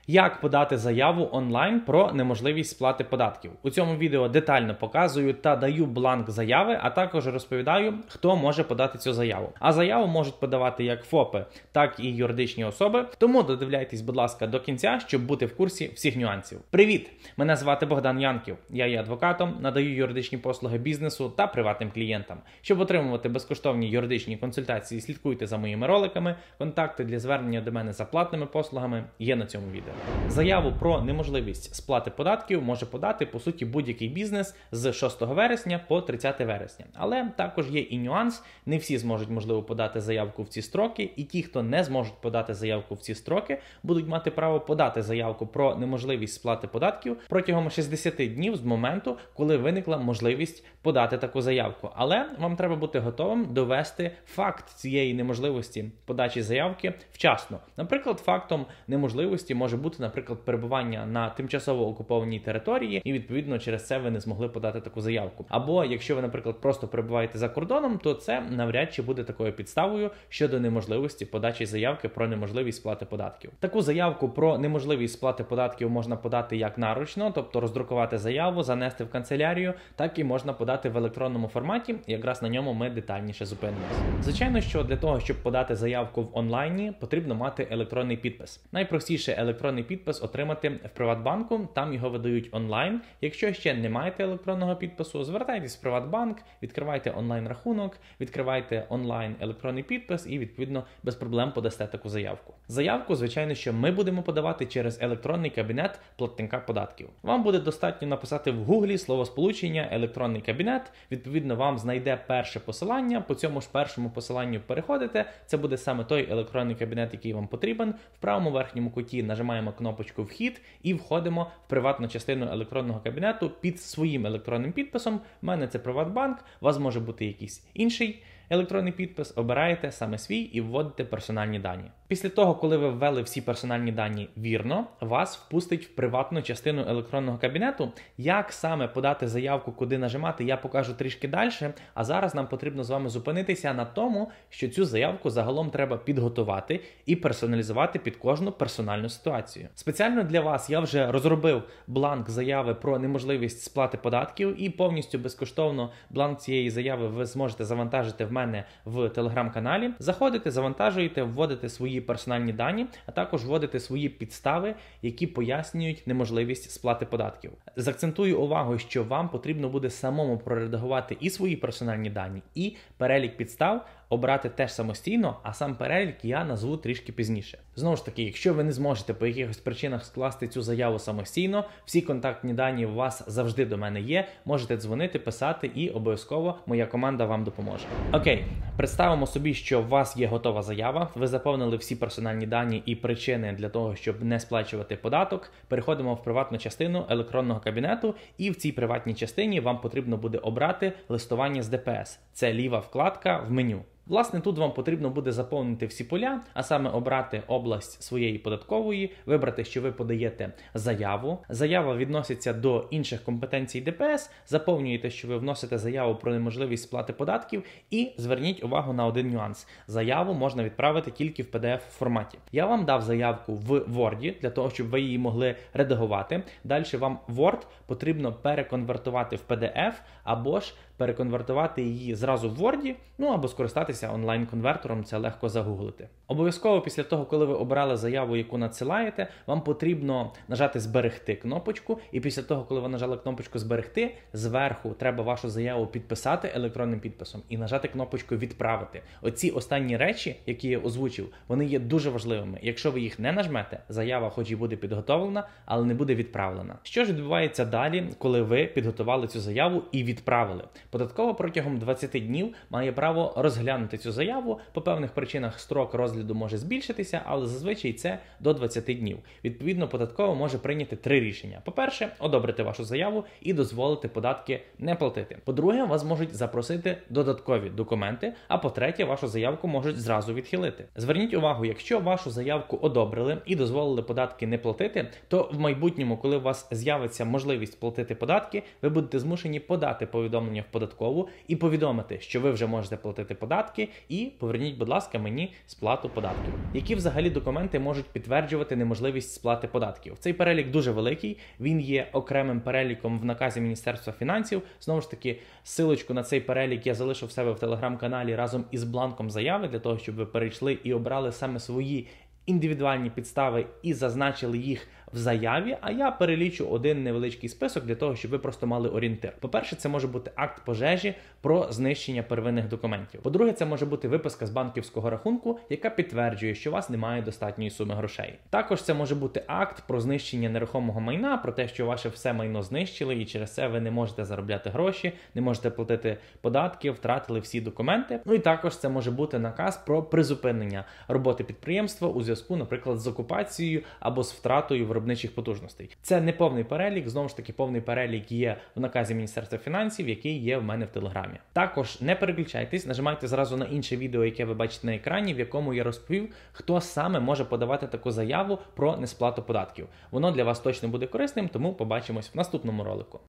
Як подати заяву онлайн про неможливість сплати податків? У цьому відео детально показую та даю бланк заяви, а також розповідаю, хто може подати цю заяву. А заяву можуть подавати як ФОПи, так і юридичні особи, тому додивляйтесь, будь ласка, до кінця, щоб бути в курсі всіх нюансів. Привіт! Мене звати Богдан Янків. Я є адвокатом, надаю юридичні послуги бізнесу та приватним клієнтам. Щоб отримувати безкоштовні юридичні консультації, слідкуйте за моїми роликами. Контакти для звернення до мене за платними послугами є на цьому відео. Заяву про неможливість сплати податків може подати, по суті, будь-який бізнес з 6 вересня по 30 вересня. Але також є і нюанс, не всі зможуть, можливо, подати заявку в ці строки, і ті, хто не зможуть подати заявку в ці строки, будуть мати право подати заявку про неможливість сплати податків протягом 60 днів з моменту, коли виникла можливість подати таку заявку. Але вам треба бути готовим довести факт цієї неможливості подачі заявки вчасно. Наприклад, фактом неможливості може бути, наприклад, перебування на тимчасово окупованій території, і відповідно через це ви не змогли подати таку заявку. Або якщо ви, наприклад, просто перебуваєте за кордоном, то це навряд чи буде такою підставою щодо неможливості подачі заявки про неможливість сплати податків. Таку заявку про неможливість сплати податків можна подати як наручно, тобто роздрукувати заяву, занести в канцелярію, так і можна подати в електронному форматі, якраз на ньому ми детальніше зупинимося. Звичайно, що для того, щоб подати заявку в онлайні, потрібно мати електронний підпис. Найпростіше електронний підпис отримати в Приватбанку, там його видають онлайн. Якщо ще не маєте електронного підпису, звертайтесь в Приватбанк, відкривайте онлайн-рахунок, відкривайте онлайн електронний підпис і, відповідно, без проблем подасте таку заявку. Заявку, звичайно, що ми будемо подавати через електронний кабінет платника податків. Вам буде достатньо написати в Гуглі словосполучення «електронний кабінет», відповідно, вам знайде перше посилання, по цьому ж першому посиланню переходите, це буде саме той електронний кабінет, який вам потрібен. В правому верхньому куті нажимаємо кнопочку «Вхід» і входимо в приватну частину електронного кабінету під своїм електронним підписом. У мене це Приватбанк, у вас може бути якийсь інший електронний підпис, обираєте саме свій і вводите персональні дані. Після того, коли ви ввели всі персональні дані вірно, вас впустить в приватну частину електронного кабінету. Як саме подати заявку, куди нажимати, я покажу трішки далі, а зараз нам потрібно з вами зупинитися на тому, що цю заявку загалом треба підготувати і персоналізувати під кожну персональну ситуацію. Спеціально для вас я вже розробив бланк заяви про неможливість сплати податків, і повністю безкоштовно бланк цієї заяви ви зможете завантажити в мене в телеграм-каналі. Заходите, завантажуєте, вводите свої персональні дані, а також вводите свої підстави, які пояснюють неможливість сплати податків. Закцентую увагу, що вам потрібно буде самому проредагувати і свої персональні дані, і перелік підстав обрати теж самостійно, а сам перелік я назву трішки пізніше. Знову ж таки, якщо ви не зможете по якихось причинах скласти цю заяву самостійно, всі контактні дані у вас завжди до мене є, можете дзвонити, писати і обов'язково моя команда вам допоможе. Окей, представимо собі, що у вас є готова заява, ви заповнили всі персональні дані і причини для того, щоб не сплачувати податок, переходимо в приватну частину електронного кабінету, і в цій приватній частині вам потрібно буде обрати листування з ДПС. Це ліва вкладка в меню. Власне, тут вам потрібно буде заповнити всі поля, а саме обрати область своєї податкової, вибрати, що ви подаєте заяву. Заява відноситься до інших компетенцій ДПС, заповнюєте, що ви вносите заяву про неможливість сплати податків, і зверніть увагу на один нюанс. Заяву можна відправити тільки в PDF-форматі. Я вам дав заявку в Word, для того, щоб ви її могли редагувати. Далі вам Word потрібно переконвертувати в PDF, або ж переконвертувати її зразу в Word, або скористатися онлайн-конвертором, це легко загуглити. Обов'язково після того, коли ви обрали заяву, яку надсилаєте, вам потрібно нажати «Зберегти» кнопочку, і після того, коли ви нажали кнопочку «Зберегти», зверху треба вашу заяву підписати електронним підписом і нажати кнопочку «Відправити». Оці останні речі, які я озвучив, вони є дуже важливими. Якщо ви їх не нажмете, заява хоч і буде підготовлена, але не буде відправлена. Що ж відбувається далі, коли ви підготували цю заяву і відправили? Податкова протягом 20 днів має право розглянути цю заяву. По певних причинах строк розгляду може збільшитися, але зазвичай це до 20 днів. Відповідно, податкова може прийняти 3 рішення. По-перше, одобрити вашу заяву і дозволити податки не платити. По-друге, вас можуть запросити додаткові документи, а по-третє, вашу заявку можуть зразу відхилити. Зверніть увагу, якщо вашу заявку одобрили і дозволили податки не платити, то в майбутньому, коли у вас з'явиться можливість платити податки, ви будете змушені подати повідомлення в податкову і повідомити, що ви вже можете платити податки, податки і поверніть, будь ласка, мені сплату податків. Які взагалі документи можуть підтверджувати неможливість сплати податків? Цей перелік дуже великий, він є окремим переліком в наказі Міністерства фінансів. Знову ж таки, ссылочку на цей перелік я залишу в себе в телеграм-каналі разом із бланком заяви, для того, щоб ви перейшли і обрали саме свої індивідуальні підстави і зазначили їх в заяві, а я перелічу один невеличкий список для того, щоб ви просто мали орієнтир. По-перше, це може бути акт пожежі про знищення первинних документів. По-друге, це може бути виписка з банківського рахунку, яка підтверджує, що у вас немає достатньої суми грошей. Також це може бути акт про знищення нерухомого майна, про те, що ваше все майно знищили і через це ви не можете заробляти гроші, не можете платити податки, втратили всі документи. Ну і також це може бути наказ про призупинення роботи підприємства у зв'язку, наприклад, з окупацією або з втратою виробничих потужностей. Це не повний перелік, знову ж таки, повний перелік є в наказі Міністерства фінансів, який є в мене в Телеграмі. Також не переключайтесь, нажимайте зразу на інше відео, яке ви бачите на екрані, в якому я розповів, хто саме може подавати таку заяву про несплату податків. Воно для вас точно буде корисним, тому побачимось в наступному ролику.